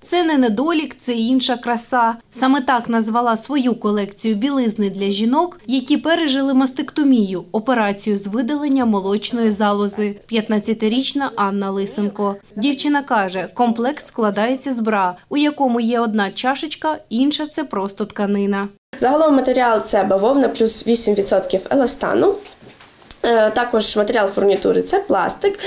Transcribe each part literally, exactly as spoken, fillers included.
Це не недолік, це інша краса. Саме так назвала свою колекцію білизни для жінок, які пережили мастектомію – операцію з видалення молочної залози. п'ятнадцятирічна Анна Лисенко. Дівчина каже, комплект складається з бра, у якому є одна чашечка, інша – це просто тканина. Загалом матеріал – це бавовна плюс вісім відсотків еластану. Також матеріал фурнітури – це пластик.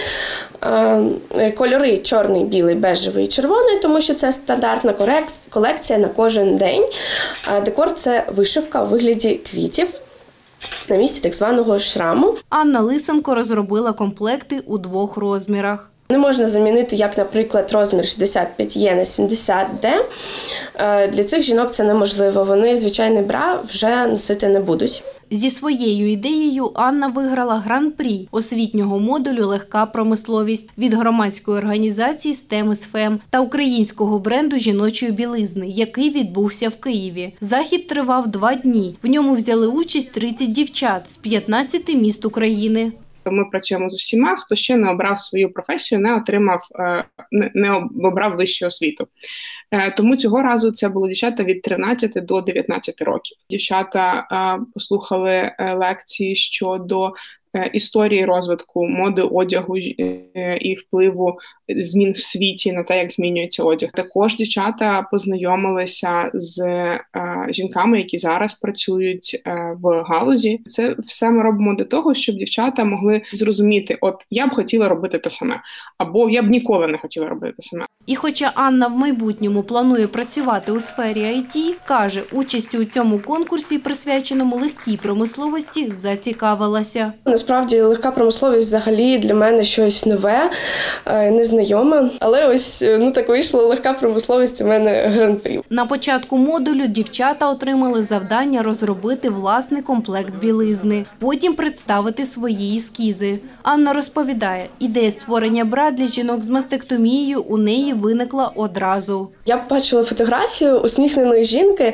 Кольори – чорний, білий, бежевий, червоний, тому що це стандартна колекція на кожен день. Декор – це вишивка у вигляді квітів на місці так званого шраму. Анна Лисенко розробила комплекти у двох розмірах. Не можна замінити, як, наприклад, розмір шістдесят п'ять є на сімдесят де. Для цих жінок це неможливо. Вони звичайний бра вже носити не будуть. Зі своєю ідеєю Анна виграла гран-прі освітнього модулю «Легка промисловість» від громадської організації «Стемис-Фем» та українського бренду жіночої білизни, який відбувся в Києві. Захід тривав два дні. В ньому взяли участь тридцять дівчат з п'ятнадцяти міст України. Ми працюємо з усіма, хто ще не обрав свою професію, не отримав, не обрав вищу освіту. Тому цього разу це були дівчата від тринадцяти до дев'ятнадцяти років. Дівчата послухали лекції щодо історії розвитку моди, одягу і впливу змін в світі на те, як змінюється одяг. Також дівчата познайомилися з жінками, які зараз працюють в галузі. Це все ми робимо для того, щоб дівчата могли зрозуміти, от я б хотіла робити те саме, або я б ніколи не хотіла робити те саме. І хоча Анна в майбутньому планує працювати у сфері ай ті, каже, участю у цьому конкурсі, присвяченому легкій промисловості, зацікавилася. Насправді, легка промисловість взагалі для мене щось нове, незнайоме. Але ось, ну так вийшло, легка промисловість у мене гран-прі. На початку модулю дівчата отримали завдання розробити власний комплект білизни, потім представити свої ескізи. Анна розповідає, ідея створення бра для жінок з мастектомією у неї виникла одразу. Я бачила фотографію усміхненої жінки,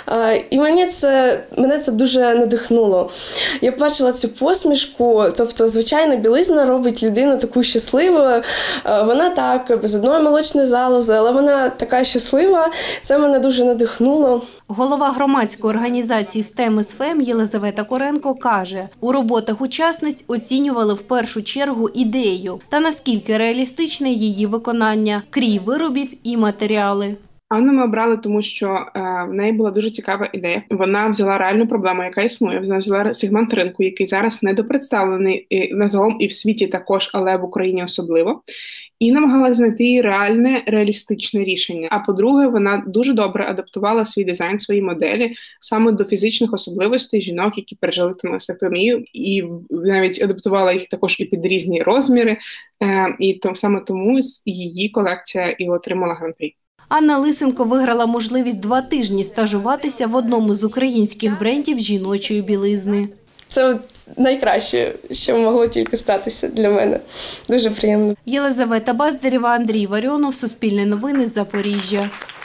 і мені це, мене це дуже надихнуло. Я побачила цю посмішку, тобто, звичайно, білизна робить людину таку щасливу. Вона так, без одної молочної залози, але вона така щаслива. Це мене дуже надихнуло. Голова громадської організації «Стемис-Фем» Єлизавета Коренко каже, у роботах учасниць оцінювали в першу чергу ідею та наскільки реалістичне її виконання, крій виробів і матеріали. Анну ми обрали, тому що е, в неї була дуже цікава ідея. Вона взяла реальну проблему, яка існує. Вона взяла сегмент ринку, який зараз недопредставлений і, загалом і в світі також, але в Україні особливо. І намагалася знайти реальне, реалістичне рішення. А по-друге, вона дуже добре адаптувала свій дизайн, свої моделі саме до фізичних особливостей жінок, які пережили мастектомію, і навіть адаптувала їх також і під різні розміри. Е, і то, саме тому її колекція і отримала гран-прі. Анна Лисенко виграла можливість два тижні стажуватися в одному з українських брендів жіночої білизни. Це найкраще, що могло тільки статися для мене. Дуже приємно. Єлизавета Баздарєва, Андрій Варіонов, Суспільне новини, Запоріжжя.